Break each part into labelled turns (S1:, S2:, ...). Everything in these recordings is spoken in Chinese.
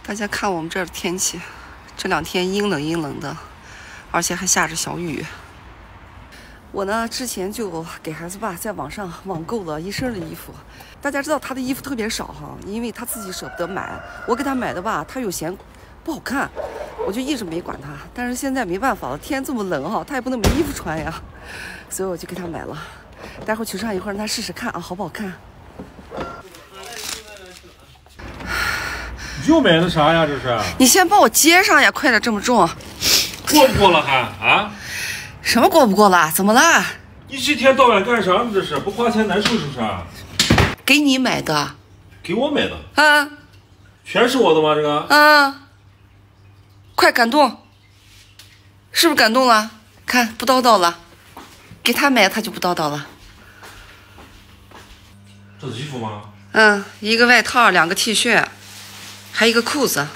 S1: 大家看我们这儿的天气，这2天阴冷阴冷的，而且还下着小雨。我呢之前就给孩子爸在网上网购了一身的衣服。大家知道他的衣服特别少哈，因为他自己舍不得买。我给他买的吧，他又嫌不好看，我就一直没管他。但是现在没办法了，天这么冷哈，他也不能没衣服穿呀，所以我就给他买了。待会儿取上一会儿让他试试看啊，好不好看？
S2: 又买的啥呀？这是？
S1: 你先帮我接上呀，快点，这么重。
S2: 过不过了还啊？
S1: 什么过不过了？怎么了？
S2: 你一天到晚干啥呢？这是不花钱难受是不是？
S1: 给你买的。
S2: 给我买的？
S1: 啊。
S2: 全是我的吗？这个？
S1: 啊。快感动。是不是感动了？看不叨叨了。给他买他就不叨叨了。
S2: 这是衣服吗？
S1: 嗯，一个外套，2个 T 恤。 还一个裤子，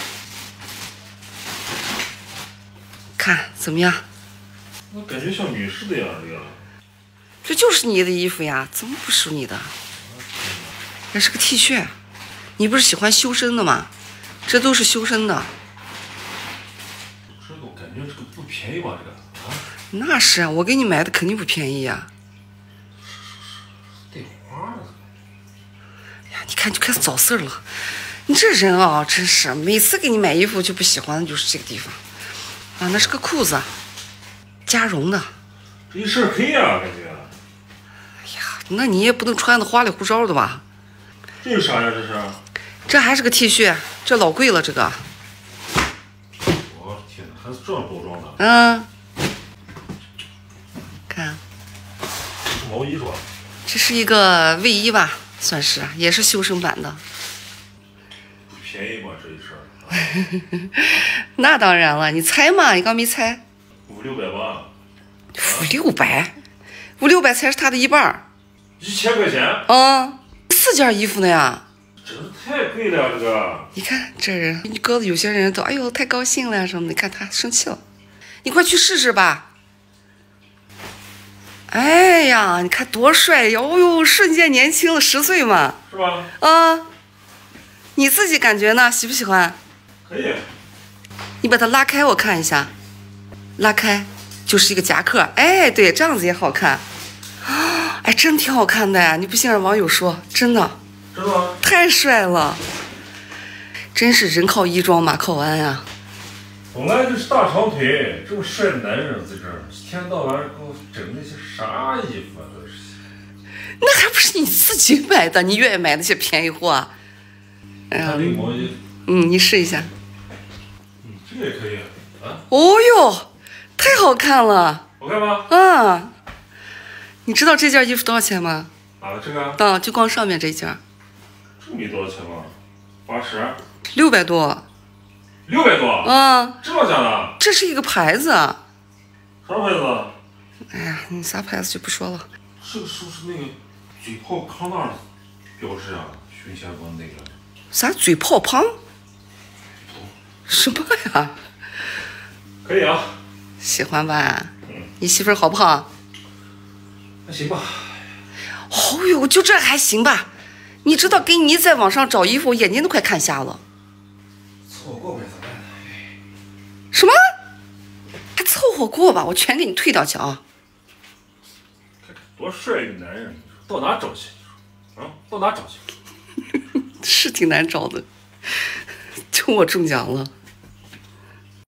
S1: 看怎么样？
S2: 我感觉像女士的呀，这个。
S1: 这就是你的衣服呀，怎么不属你的？这是个 T 恤，你不是喜欢修身的吗？这都是修身的。
S2: 这个我感觉这个不便宜吧？这个啊？
S1: 那是啊，我给你买的肯定不便宜呀。
S2: 带花的。
S1: 呀，你看就开始找事儿了。 你这人啊，真是每次给你买衣服就不喜欢的就是这个地方，啊，那是个裤子，加绒的。
S2: 这一身黑呀，感觉。
S1: 哎呀，那你也不能穿的花里胡哨的吧？
S2: 这有啥呀？这是？
S1: 这还是个 T 恤，这老贵了，这个。
S2: 我天哪，还是这样包装的？
S1: 嗯。看。
S2: 是毛衣是吧？
S1: 这是一个卫衣吧，算是，也是修身版的。
S2: 便宜吧这一身？
S1: 那当然了，你猜嘛？你刚没猜。
S2: 500、600吧。
S1: 500，500才是他的一半。
S2: 1000块钱？
S1: 啊，4件衣服呢呀。
S2: 真是太贵了呀，这个。
S1: 你看这人，你哥有些人都哎呦太高兴了呀什么的，你看他生气了。你快去试试吧。哎呀，你看多帅呀！哦呦，瞬间年轻了10岁嘛。
S2: 是吧？
S1: 啊。 你自己感觉呢？喜不喜欢？
S2: 可以。
S1: 你把它拉开，我看一下。拉开，就是一个夹克。哎，对，这样子也好看。啊，哎，真挺好看的呀！你不信让网友说，真的。
S2: 真的吗？
S1: 太帅了。真是人靠衣装，马靠鞍啊。
S2: 本来就是大长腿，这么帅的男人在这儿，一天到晚给我整那些啥衣服啊？这是。
S1: 那还不是你自己买的？你愿意买那些便宜货啊？
S2: 哎呀，毛衣，
S1: 你试一下。
S2: 这个也可以啊。
S1: 哦哟，太好看了。
S2: 好看吗？
S1: 啊，你知道这件衣服多少钱吗？
S2: 哪个这个？
S1: 啊，就光上面这件。
S2: 这没多少钱吧？80。
S1: 600多。
S2: 600多？
S1: 啊。
S2: 真的假的？
S1: 这是一个牌子。
S2: 啥牌子？
S1: 哎呀，你啥牌子就不说了。
S2: 这个是不是那个嘴炮康纳的标志啊？胸前纹那个。
S1: 啥嘴炮胖？什么呀？
S2: 可以啊，
S1: 喜欢吧？你媳妇儿好不好？
S2: 还行吧。
S1: 哦呦，就这还行吧？你知道给你在网上找衣服，眼睛都快看瞎了。
S2: 凑合过呗，咋办呢？
S1: 什么？还凑合过吧？我全给你退掉去啊！
S2: 看看多帅一个男人，到哪找去？啊，到哪找去？
S1: 是挺难找的，就我中奖了。